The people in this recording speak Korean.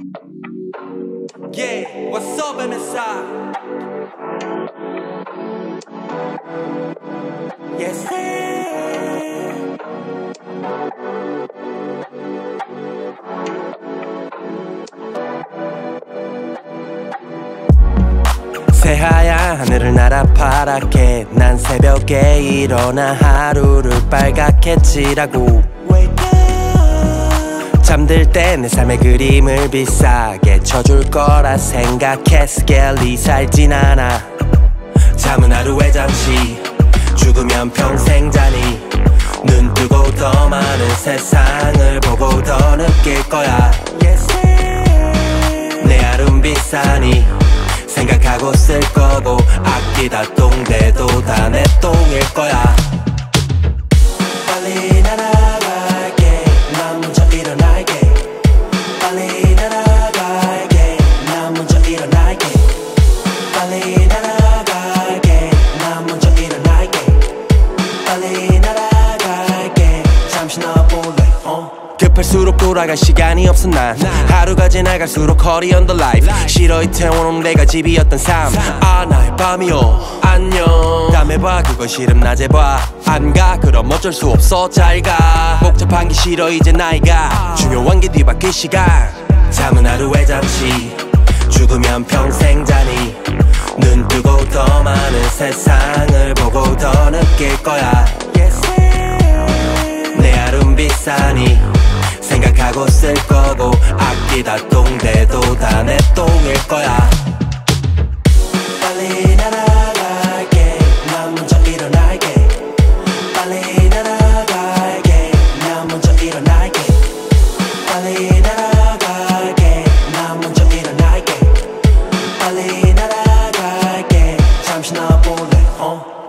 Yeah, what's up, EmetSound? Yes, 새하얀 하늘을 날아 파랗게 난 새벽에 일어나 하루를 빨갛게 칠하고 잠들 때 내 삶의 그림을 비싸게 쳐줄 거라 생각해 스켈리 살진 않아. 잠은 하루에 잠시 죽으면 평생 자니 눈 뜨고 더 많은 세상을 보고 더 느낄 거야. 내 하루는 비싸니 생각하고 쓸 거고 아끼다 똥대도 다 내 똥일 거야. 빨리 날아갈게 난 먼저 일어날게. 빨리 날아갈게 난 먼저 일어날게. 빨리 날아갈게 난 먼저 일어날게. 빨리 날아갈게 잠시 나와볼래. 급할수록 돌아갈 시간이 없어 난 하루가 지나갈수록 hurry on the life 싫어 이태원은 내가 집이었던 삶 아 나의 밤이요 안녕 다음에 봐 그거 싫음 낮에 봐 안 가 그럼 어쩔 수 없어 잘가 복잡한 게 싫어 이제 나이가 중요한 게 뒤바뀔 시간 잠은 하루에 잠시 죽으면 평생 자니 눈 뜨고 더 많은 세상을 보고 더 느낄 거야. 내 하루는 비싸니 생각하고 쓸 거고 아끼다 똥대도 다 내 똥일 거야. 빨리 날아갈게 난 먼저 일어날게. 빨리 날아갈게 난 먼저 일어날게. 빨리 날아갈게 난 먼저 일어날게. 빨리 날아갈게 잠시 나와볼래.